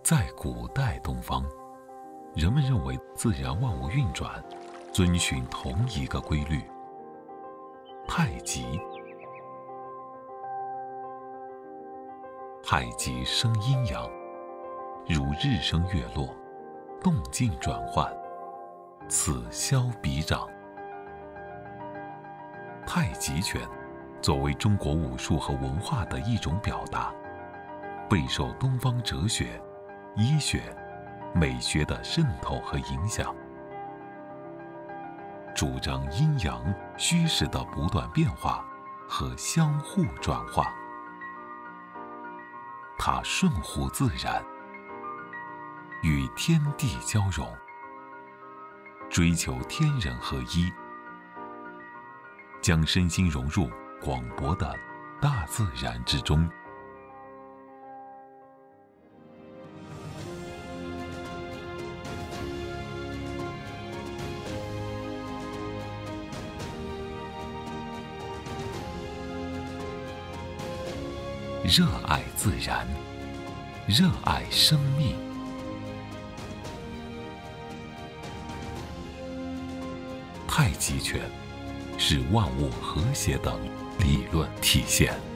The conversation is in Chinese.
在古代东方，人们认为自然万物运转遵循同一个规律——太极。太极生阴阳，如日升月落，动静转换，此消彼长。太极拳作为中国武术和文化的一种表达，备受东方哲学、医学、美学的渗透和影响，主张阴阳虚实的不断变化和相互转化。它顺乎自然，与天地交融，追求天人合一，将身心融入广博的大自然之中。热爱自然，热爱生命。太极拳是万物和谐的理论体现。